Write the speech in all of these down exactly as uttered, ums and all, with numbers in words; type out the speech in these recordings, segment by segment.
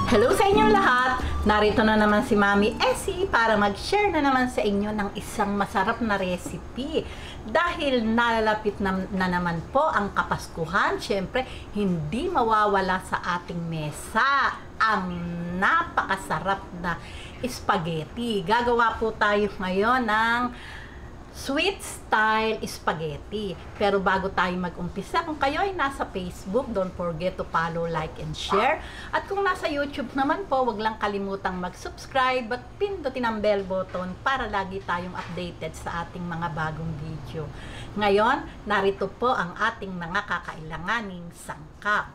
Hello sa inyong lahat! Narito na naman si Mami Essie para mag-share na naman sa inyo ng isang masarap na recipe. Dahil nalalapit na, na naman po ang Kapaskuhan, syempre hindi mawawala sa ating mesa ang napakasarap na spaghetti. Gagawa po tayo ngayon ng sweet style spaghetti. Pero bago tayo mag-umpisa, kung kayo ay nasa Facebook, don't forget to follow, like, and share. At kung nasa YouTube naman po, wag lang kalimutang mag-subscribe at pindutin ang bell button para lagi tayong updated sa ating mga bagong video. Ngayon, narito po ang ating mga kakailanganing sangkap.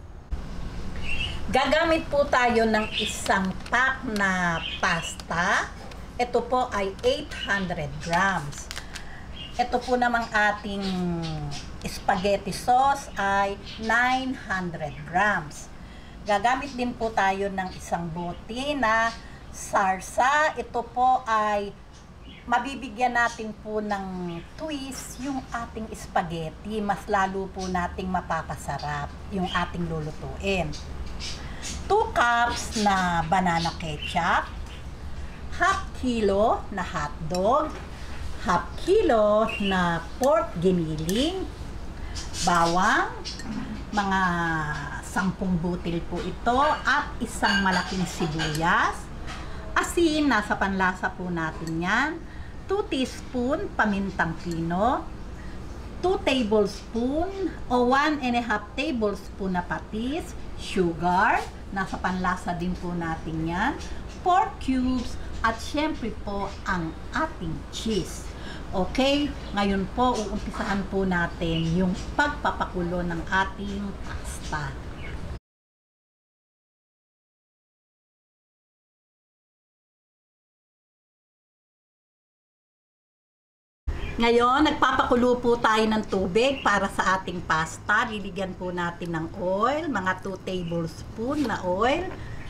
Gagamit po tayo ng isang pack na pasta. Ito po ay eight hundred grams. Ito po namang ating spaghetti sauce ay nine hundred grams. Gagamit din po tayo ng isang bote na sarsa. Ito po ay mabibigyan natin po ng twist yung ating spaghetti. Mas lalo po nating mapapasarap yung ating lulutuin. two cups na banana ketchup, half kilo na hotdog, half kilo na pork giniling, bawang, mga sampung butil po ito, at isang malaking sibuyas, asin, nasa panlasa po natin yan, two teaspoon pamintang pino, two tablespoon o one and a half tablespoon na patis, sugar, nasa panlasa din po natin yan, pork cubes, at syempre po ang ating cheese. Okay, ngayon po uumpisahan po natin yung pagpapakulo ng ating pasta. Ngayon, nagpapakulo po tayo ng tubig para sa ating pasta. Liligyan po natin ng oil, mga two tablespoon na oil,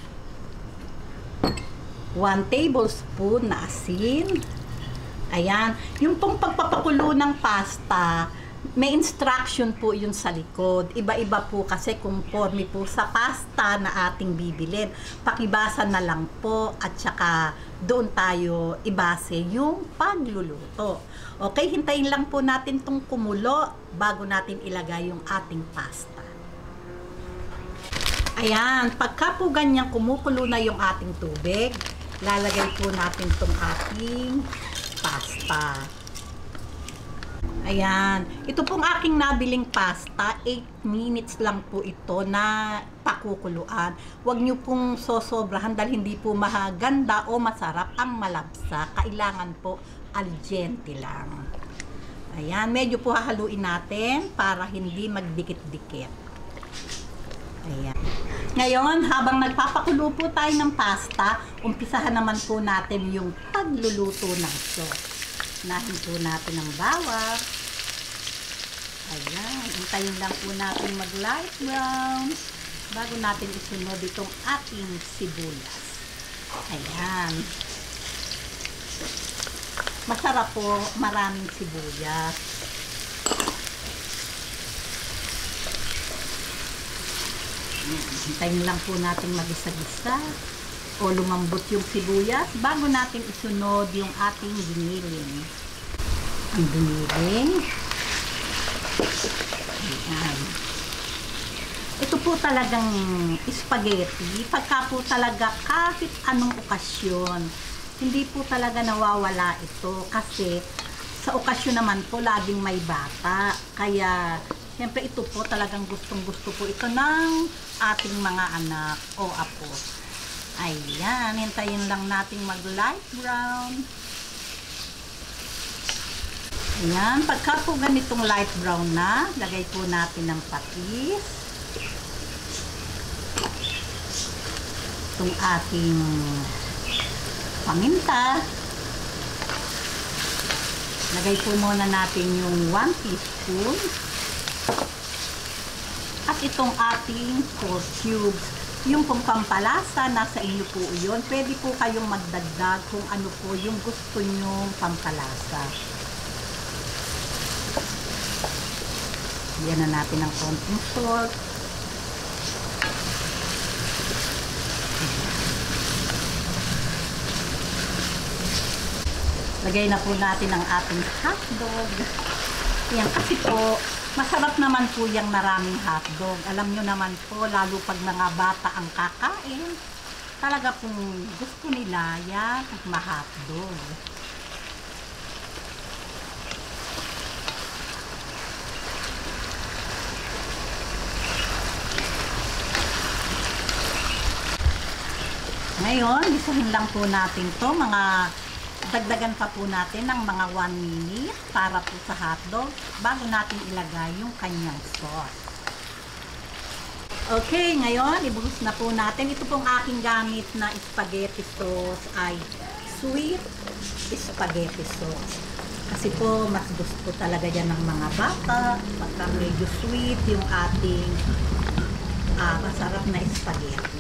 one tablespoon na asin. Ayan, yung pong pagpapakulo ng pasta, may instruction po yun sa likod. Iba-iba po kasi conforme po sa pasta na ating bibilin. Pakibasa na lang po at saka doon tayo ibase yung pagluluto. Okay, hintayin lang po natin tong kumulo bago natin ilagay yung ating pasta. Ayan, pagka po ganyan kumukulo na yung ating tubig, lalagay po natin tong ating pasta. Ayan. Ito pong aking nabiling pasta, eight minutes lang po ito na pakukuluan. Huwag nyo pong sosobrahan dahil hindi po maganda o masarap ang malabsa. Kailangan po al dente lang. Ayan. Medyo po hahaluin natin para hindi magdikit-dikit. Ayan. Ngayon, habang nagpapakulo po tayo ng pasta, umpisahan naman po natin yung pagluluto ng sauce. Nahin po natin ang bawang. Ayan, hintayin lang po natin mag light brown bago natin isunod itong ating sibuyas. Ayan. Masarap po, maraming sibuyas. Hintayin lang po natin mag-isa-gisa o lumambot yung sibuyas bago natin isunod yung ating giniling. Ang giniling. Ayan. Ito po talagang spaghetti. Pagka po talaga kahit anong okasyon, hindi po talaga nawawala ito kasi sa okasyon naman po laging may bata. Kaya siyempre ito po talagang gustong-gusto po ito ng ating mga anak o apo. Ayan, hintayin lang natin mag light brown. Ayan, pagka po ganitong light brown na, lagay po natin ng patis. Itong ating paminta. Lagay po muna natin yung one teaspoon. At itong ating pork cubes. Yung pong pampalasa, nasa inyo po yun. Pwede po kayong magdagdag kung ano po yung gusto nyong pampalasa. Yan na natin ng konting salt. Lagay na po natin ang ating hotdog. Yan, kasi po, masarap naman po yung maraming hotdog. Alam nyo naman po, lalo pag mga bata ang kakain, talaga pong gusto nila yan, ma-hotdog. Ngayon, isahin lang po natin to, mga dagdagan pa po natin ng mga one minute para po sa hotdog bago natin ilagay yung kanyang sauce. Okay, ngayon, ibuhos na po natin. Ito pong aking gamit na spaghetti sauce ay sweet spaghetti sauce. Kasi po, mas gusto talaga yan ng mga bata. Pagka medyo sweet yung ating uh, masarap na spaghetti.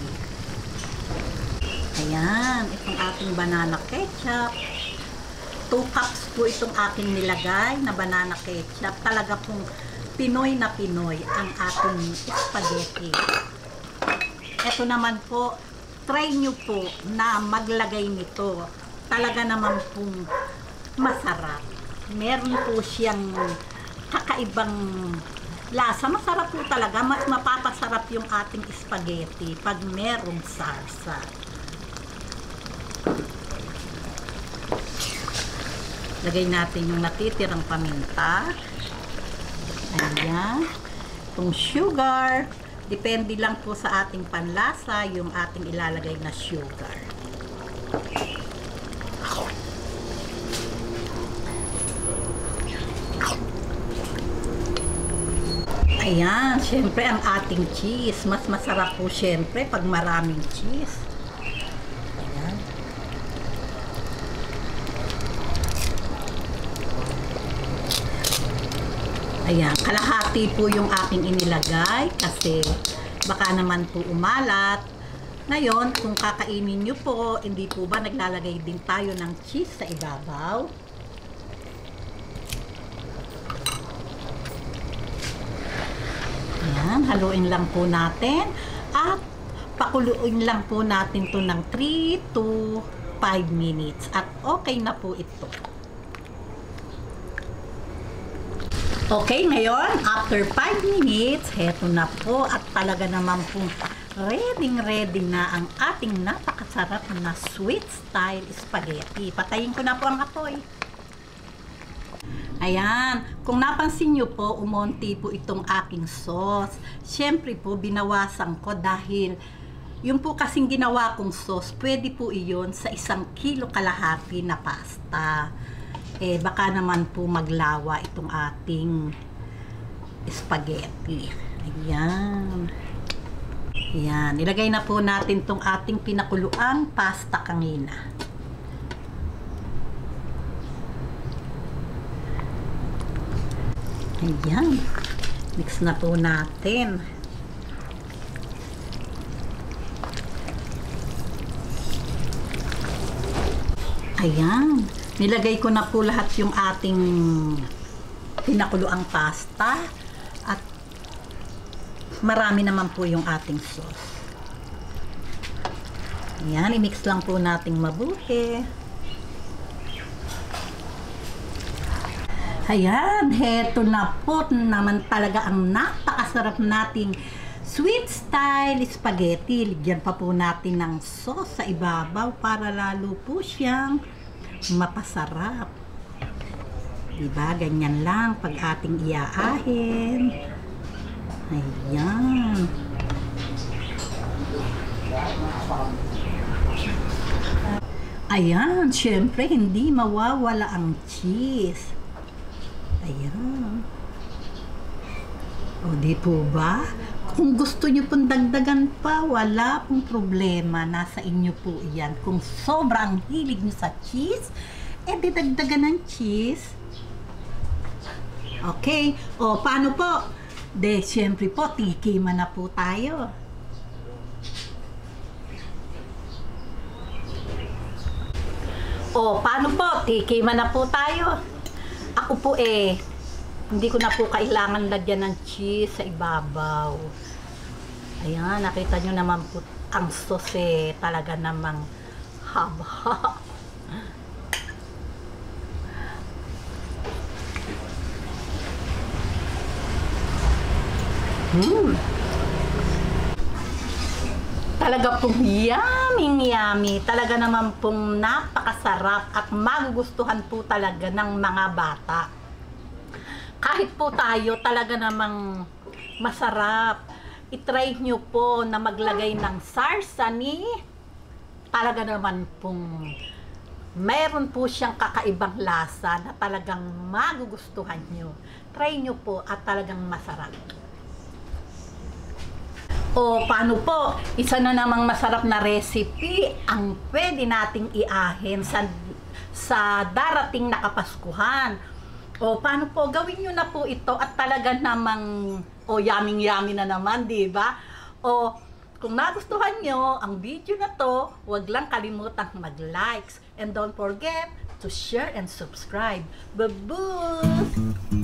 Ayan, itong ating banana ketchup. two cups po itong aking nilagay na banana ketchup. Talaga pong Pinoy na Pinoy ang ating spaghetti. Ito naman po, try nyo po na maglagay nito. Talaga naman pong masarap. Meron po siyang kakaibang lasa. Masarap po talaga. Mas mapapasarap yung ating spaghetti pag merong sarsa. Lagay natin yung natitirang paminta. Ayan. Itong sugar. Depende lang po sa ating panlasa yung ating ilalagay na sugar. Ayan. Siyempre ang ating cheese. Mas masarap po siyempre pag maraming cheese. Ayan, kalahati po yung aking inilagay kasi baka naman po umalat. Ngayon, kung kakainin nyo po, hindi po ba naglalagay din tayo ng cheese sa ibabaw? Ayan, haluin lang po natin at pakuluin lang po natin to ng three to five minutes at okay na po ito. Okay, ngayon, after five minutes, heto na po at talaga naman po ready-ready na ang ating napakasarap na sweet style spaghetti. Patayin ko na po ang apoy. Ayan, kung napansin nyo po, umonti po itong aking sauce. Siyempre po, binawasan ko dahil yung po kasing ginawa kong sauce, pwede po iyon sa isang kilo kalahati na pasta. Eh, baka naman po maglawa itong ating spaghetti. Ayan. Ayan. Ilagay na po natin itong ating pinakuluang pasta kanina. Ayan. Mix na po natin. Ayan. Nilagay ko na po lahat yung ating pinakuluang pasta at marami naman po yung ating sauce. Ayan, i-mix lang po nating mabuti. Ayan, heto na po naman talaga ang napakasarap nating sweet style spaghetti. Ligyan pa po natin ng sauce sa ibabaw para lalo po siyang mapasarap. Diba? Ganyan lang pag ating iaahin. Ayan. Ayan. Syempre, hindi mawawala ang cheese. Ayan. O, di po ba? Kung gusto nyo pong dagdagan pa, wala pong problema. Nasa inyo po yan. Kung sobrang hilig nyo sa cheese, eh di dagdagan ng cheese. Okay. O, paano po? De, syempre po, tikiman na po tayo. O, paano po? Tikiman na po tayo. Ako po eh, hindi ko na po kailangan lagyan ng cheese sa ibabaw. Ayan, nakita nyo naman po ang sauce eh, talaga namang haba. Hmm. Talaga pong yummy yummy. Talaga naman pong napakasarap at magugustuhan po talaga ng mga bata. Kahit po tayo talaga namang masarap. I-try nyo po na maglagay ng sarsani. Talaga naman pong meron po siyang kakaibang lasa na talagang magugustuhan nyo. Try nyo po at talagang masarap. O paano po, isa na namang masarap na recipe ang pwede nating iahin sa, sa darating na Kapaskuhan. O paano po, gawin nyo na po ito at talaga namang, o yaming yummy na naman, di ba? O kung nagustuhan nyo ang video na to, huwag lang kalimutang mag-likes. And don't forget to share and subscribe. Babush!